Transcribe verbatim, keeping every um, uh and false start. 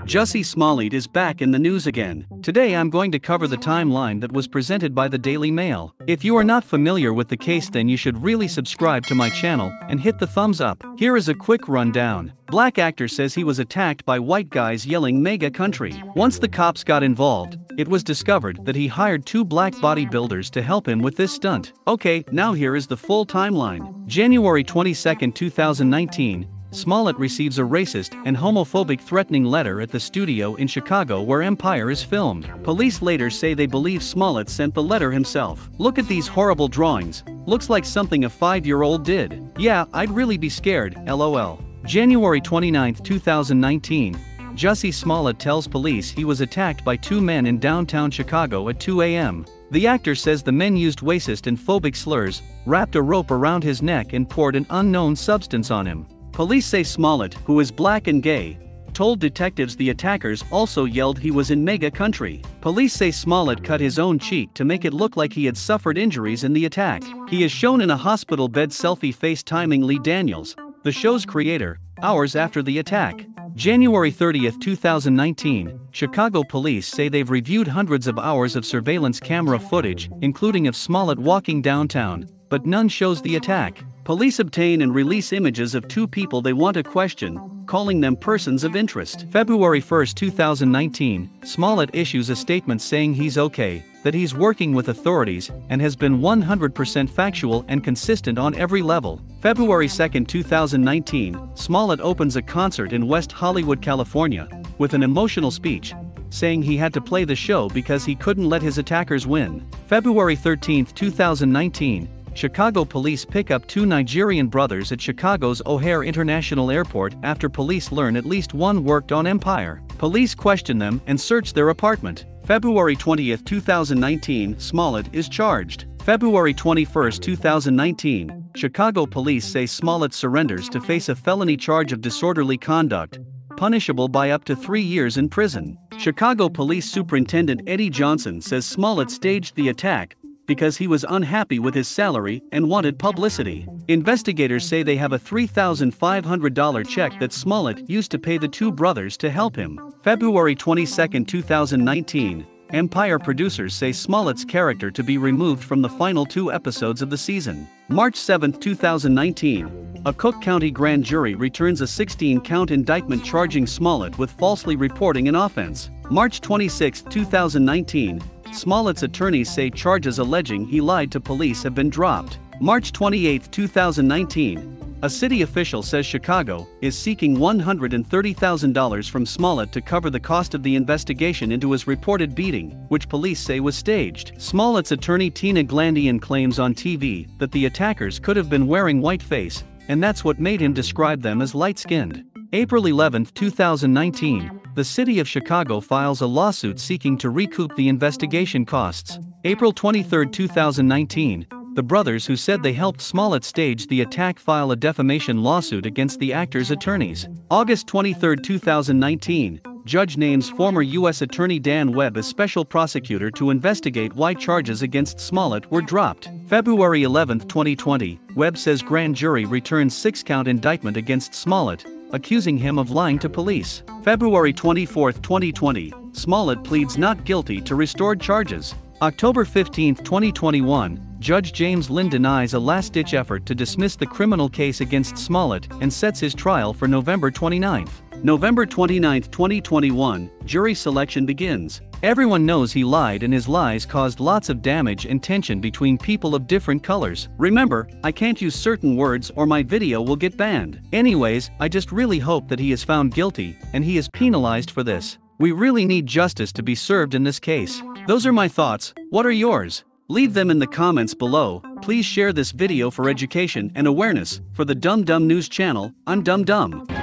Jussie Smollett is back in the news again. Today I'm going to cover the timeline that was presented by the Daily Mail. If you are not familiar with the case, then you should really subscribe to my channel and hit the thumbs up. Here is a quick rundown. Black actor says he was attacked by white guys yelling "MAGA country." Once the cops got involved, it was discovered that he hired two black bodybuilders to help him with this stunt. Okay, now here is the full timeline. January twenty-second, two thousand nineteen, Smollett receives a racist and homophobic threatening letter at the studio in Chicago where Empire is filmed. Police later say they believe Smollett sent the letter himself. Look at these horrible drawings. Looks like something a five-year-old did. Yeah, I'd really be scared, lol. January twenty-ninth, two thousand nineteen, Jussie Smollett tells police he was attacked by two men in downtown Chicago at two A M The actor says the men used racist and phobic slurs, wrapped a rope around his neck and poured an unknown substance on him. Police say Smollett, who is black and gay, told detectives the attackers also yelled he was in MAGA country. Police say Smollett cut his own cheek to make it look like he had suffered injuries in the attack. He is shown in a hospital bed selfie FaceTiming Lee Daniels, the show's creator, hours after the attack. January thirtieth, two thousand nineteen, Chicago police say they've reviewed hundreds of hours of surveillance camera footage, including of Smollett walking downtown, but none shows the attack. Police obtain and release images of two people they want to question, calling them persons of interest. February first, two thousand nineteen, Smollett issues a statement saying he's okay, that he's working with authorities, and has been one hundred percent factual and consistent on every level. February second, two thousand nineteen, Smollett opens a concert in West Hollywood, California, with an emotional speech, saying he had to play the show because he couldn't let his attackers win. February thirteenth, two thousand nineteen, Chicago police pick up two Nigerian brothers at Chicago's O'Hare International Airport after police learn at least one worked on Empire. Police question them and search their apartment. February twentieth, two thousand nineteen, Smollett is charged. February twenty-first, two thousand nineteen, Chicago police say Smollett surrenders to face a felony charge of disorderly conduct, punishable by up to three years in prison. Chicago Police Superintendent Eddie Johnson says Smollett staged the attack because he was unhappy with his salary and wanted publicity. Investigators say they have a three thousand five hundred dollar check that Smollett used to pay the two brothers to help him. February twenty-second, two thousand nineteen, Empire producers say Smollett's character to be removed from the final two episodes of the season. March seventh, two thousand nineteen, a Cook County grand jury returns a sixteen count indictment charging Smollett with falsely reporting an offense. March twenty-sixth, two thousand nineteen, Smollett's attorneys say charges alleging he lied to police have been dropped. March twenty-eighth, two thousand nineteen, a city official says Chicago is seeking one hundred thirty thousand dollars from Smollett to cover the cost of the investigation into his reported beating, which police say was staged. Smollett's attorney Tina Glandian claims on T V that the attackers could have been wearing whiteface, and that's what made him describe them as light-skinned. April eleventh, two thousand nineteen, the city of Chicago files a lawsuit seeking to recoup the investigation costs. April twenty-third, two thousand nineteen, the brothers who said they helped Smollett stage the attack file a defamation lawsuit against the actor's attorneys. August twenty-third, two thousand nineteen, judge names former U S Attorney Dan Webb as special prosecutor to investigate why charges against Smollett were dropped. February eleventh, twenty twenty, Webb says grand jury returns six count indictment against Smollett, accusing him of lying to police. February twenty-fourth, twenty twenty, Smollett pleads not guilty to restored charges. October fifteenth, twenty twenty-one, Judge James Lynn denies a last-ditch effort to dismiss the criminal case against Smollett and sets his trial for November twenty-ninth. November twenty-ninth, twenty twenty-one, jury selection begins. Everyone knows he lied and his lies caused lots of damage and tension between people of different colors. Remember, I can't use certain words or my video will get banned. Anyways, I just really hope that he is found guilty and he is penalized for this. We really need justice to be served in this case. Those are my thoughts. What are yours? Leave them in the comments below. Please share this video for education and awareness. For the Dumb Dumb News channel, I'm Dumb Dumb.